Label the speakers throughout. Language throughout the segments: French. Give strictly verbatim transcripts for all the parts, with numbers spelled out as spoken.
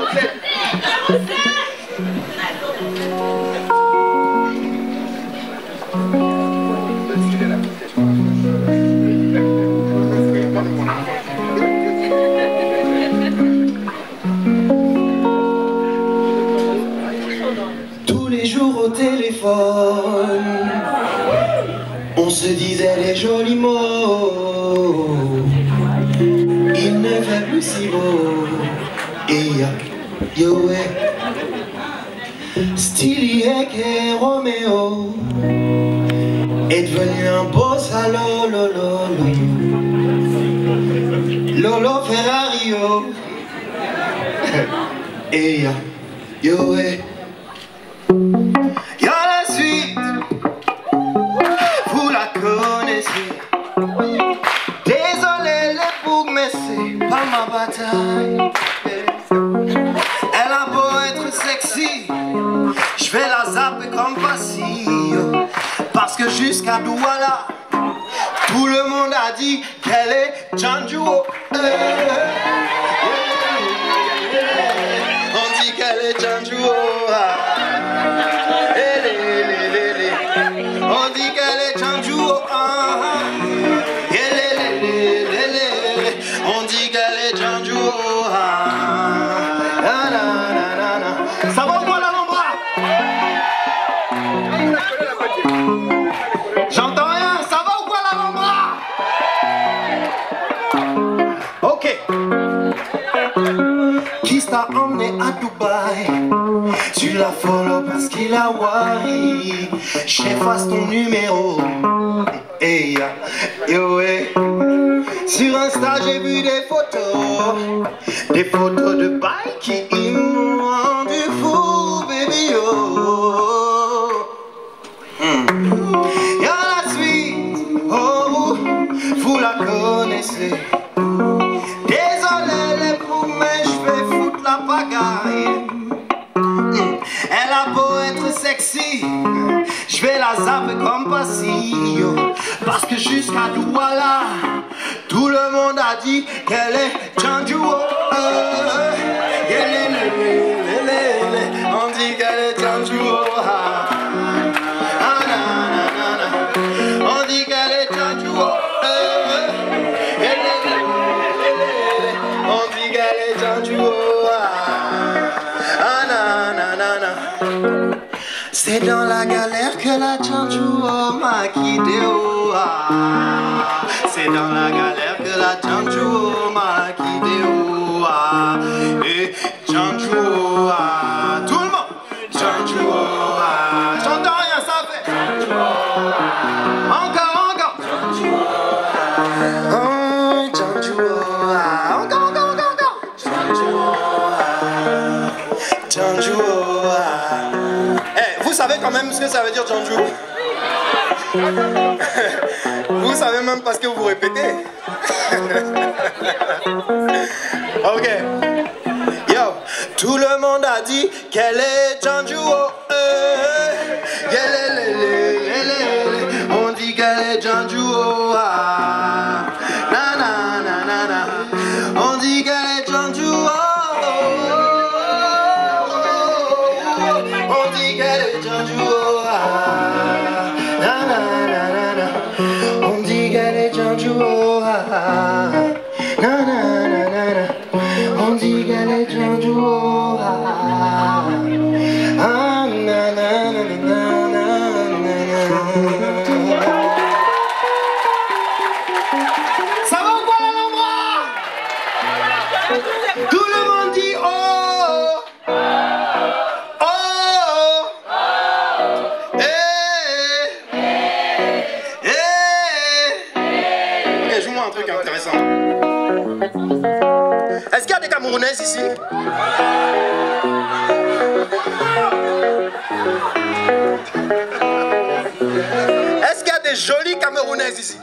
Speaker 1: Tous les jours au téléphone, on se disait des jolis mots. Il ne fait plus si beau. Et yo ouais, Steely et Romeo est devenu un beau salaud. Lolo, Lolo Ferrario. Et yo ouais. Y'a la suite, vous la connaissez. Désolé les fougues, mais c'est pas ma bataille. Elle a beau être sexy, je vais la zapper comme Passillo. Parce que jusqu'à Douala, tout le monde a dit qu'elle est Janjuo. On dit qu'elle est Janjuo. On dit qu'elle est Janjuo. On dit qu'elle est Janjuo. Ça va ou quoi la Lombra? J'entends rien. Ça va ou quoi la Lombra? Ok. Qui t'a emmené à Dubaï? Tu la follow parce qu'il a wari. J'efface ton numéro. Hey, yo, hey. Sur Insta j'ai vu des photos, des photos de bike qui m'ont rendu fou, baby yo. Mm. Y'a la suite, oh, vous la connaissez. Désolé les fous, mais je vais foutre la pagaille. Mm. Elle a beau être sexy, je vais la zapper comme Passillo. Parce que jusqu'à Douala, tout le monde a dit qu'elle est Janjuo. On dit qu'elle est Janjuo. On dit qu'elle est Janjuo. On dit qu'elle est Janjuo. C'est dans la galère que la Janjuo m'a quitté. C'est dans la galère que la Janjuo m'a quitté. Et Janjuo, tout le monde. Janjuo, j'entends rien, ça fait. Encore, encore. Oh, Janjuo, encore, encore, encore, encore. Janjuo. Eh, vous savez quand même ce que ça veut dire Janjuo? Vous savez même pas ce que vous répétez. Ok. Yo, tout le monde a dit qu'elle est Janjuo. On dit qu'elle est Janjuo. Na na na na na. On dit qu'elle est Janjuo. On dit qu'elle est Janjuo. On dit qu'elle est Janjuo. Na na na na na. On dit qu'elle est Janjuo. Ah na na na na na na. Ça va ou quoi la Lombra? Tout le monde dit oh. Oh. Eh. Un truc intéressant. Est-ce qu'il y a des Camerounaises ici? Est-ce qu'il y a des jolies Camerounaises ici?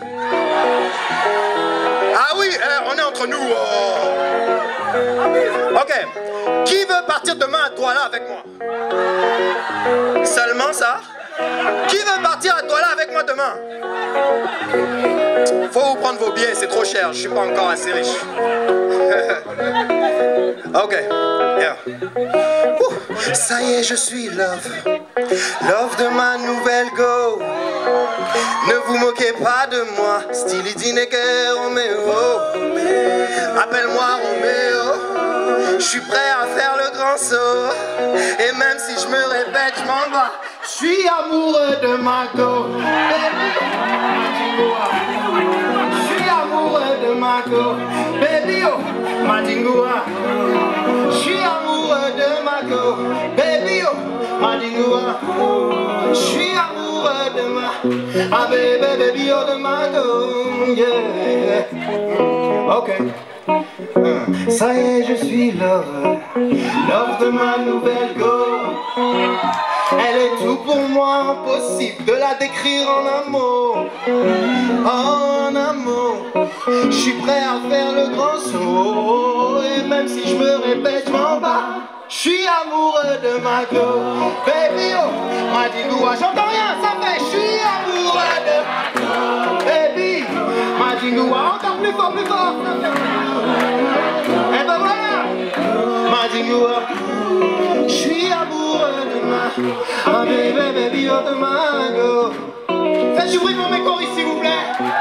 Speaker 1: Ah oui, eh, on est entre nous. Oh. Ok. Qui veut partir demain à Douala avec moi? Seulement ça? Qui veut partir à Douala avec moi demain? Faut vous prendre vos billets, c'est trop cher, je suis pas encore assez riche. Ok, yeah. Ouh. Ça y est, je suis love. Love de ma nouvelle go. Ne vous moquez pas de moi, style Dineker Roméo. Appelle-moi Roméo. Je suis prêt à faire le grand saut. Et même si je me répète, je m'en bats. Je suis amoureux de ma go. Je suis amoureux de ma go. Baby oh, Madingoua. Je suis amoureux de ma go. Baby oh, Madingoua. Je suis amoureux de ma. Ah baby, baby oh de ma go. Yeah. Ok. Ça y est, je suis love. Love de ma nouvelle go. Elle est tout pour moi, impossible de la décrire en un mot. En un mot. Je suis prêt à faire le grand saut. Et même si je me répète, je m'en bats. Je suis amoureux de ma go. Baby oh, Madingoua. J'entends rien, ça fait. Je suis amoureux de ma go. Baby, Madingoua. Encore plus fort, plus fort. Et ben voilà, Madingoua. Je suis amoureux de ma. Ah baby, baby, oh de ma go. Faites du bruit pour mes choristes s'il vous plaît.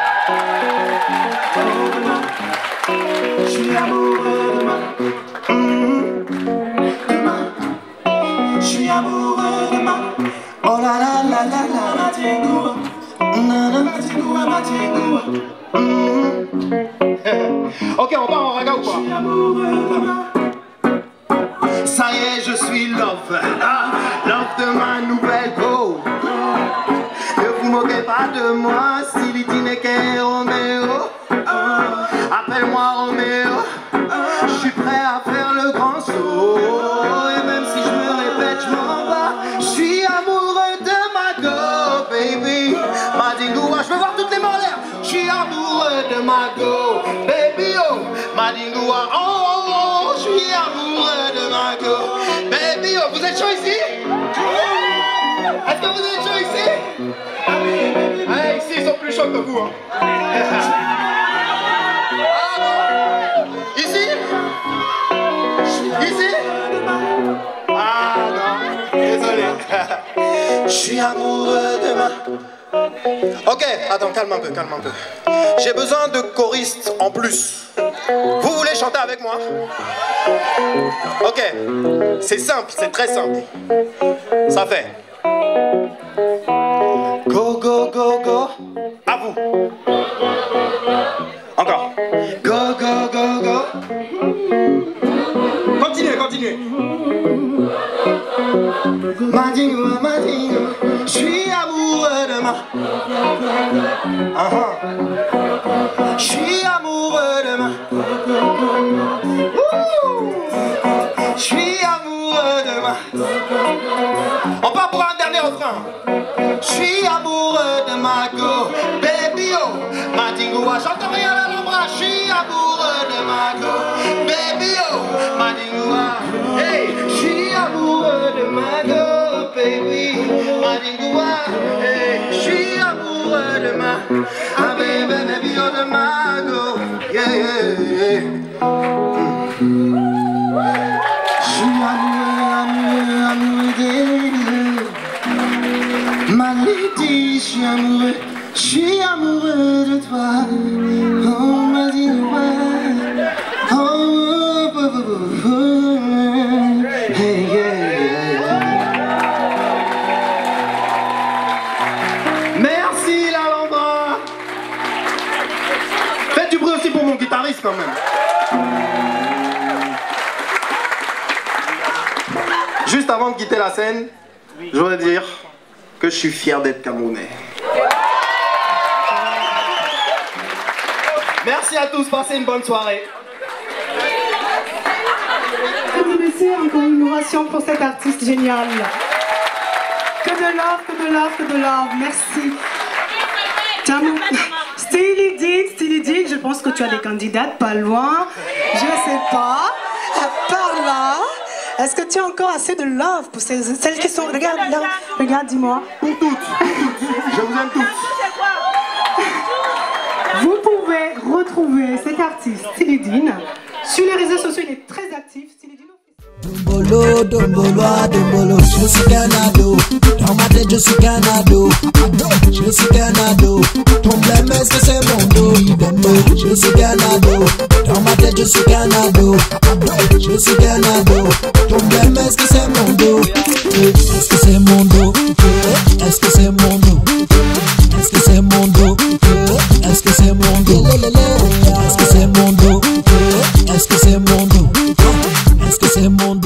Speaker 1: Je suis amoureux de ma. Mmh. De ma. Je suis amoureux de ma. Oh la la la la la. Madingoua. Madingoua, Madingoua. Ok, on part en raga ou pas? Je suis amoureux de ma. Ça y est, je suis love. Ah, love de ma nouvelle go. Ne vous moquez pas de moi, style Dineker Roméo. Appelle-moi Roméo. Je suis prêt à faire le grand saut. Et même si je me répète, je m'en bats. Je suis amoureux de ma go, baby. Madingoua, je veux voir toutes les mains en l'air. Je suis amoureux de ma go, baby oh. Madingoua, oh oh oh. Je suis amoureux de ma go, baby oh. Vous êtes chaud ici? Est-ce que vous êtes chaud ici? Ah, ici ils sont plus chauds que vous hein. Ah non. Ici? Ici? Ah non, désolé. Je suis amoureux de ma. Ok, attends, calme un peu, calme un peu. J'ai besoin de choristes en plus. Vous voulez chanter avec moi? Ok, c'est simple, c'est très simple. Ça fait go, go, go, go. À vous. Encore. Go, go, go, go. Continuez, continuez. Madingoua, Madingoua. Je suis amoureux de ma. Uh-huh. Je suis amoureux de ma. Je suis amoureux de ma. On part pour un dernier refrain. Je suis amoureux de ma go, baby oh. Madingoua, j'entends rien à l'embras. Je suis amoureux de ma go, baby oh. Madingoua, hey. Je suis amoureux de ma go, baby. Madingoua, hey. Je suis amoureux de ma. Ah baby, baby oh de ma go, yeah yeah yeah. Je suis amoureux, amoureux, amoureux d'elle. Ma lady, je suis amoureux, je suis amoureux de toi. Oh, Madingoua. Oh, oh, oh, oh, oh. Hey, yeah, yeah. Merci, l'Alhambra. Faites du bruit aussi pour mon guitariste quand même. Juste avant de quitter la scène, je voudrais dire que je suis fier d'être Camerounais. Merci à tous, passez une bonne soirée.
Speaker 2: Merci encore une ovation pour cet artiste génial. Que de love, que de love, que de love. Merci. Steely Dick, Steely Dick, je pense que tu as des candidates pas loin. Je sais pas. Par là. Est-ce que tu as encore assez de love pour ces, celles qui sont... Regarde, là, regarde, dis-moi.
Speaker 1: Pour toutes, pour toutes. Je vous aime toutes.
Speaker 2: Vous pouvez retrouver cet artiste, Stylydean, sur les réseaux sociaux. Il est très actif. Stylydean.
Speaker 3: Dombolo, dombolo, dombolo, je suis Canado. Dans ma tête, je suis Canado. Je suis Canado. Ton blême, est-ce que c'est mon dos? Je suis Canado. Dans ma tête, je suis Canado. Je suis Canado. Ton blême, est-ce que c'est mon dos? Est-ce que c'est mon dos? Est-ce que c'est mon dos? Est-ce que c'est mon dos? Est-ce que c'est mon dos? Est-ce que c'est mon dos? Est-ce que c'est mon dos? Est-ce que c'est mon dos?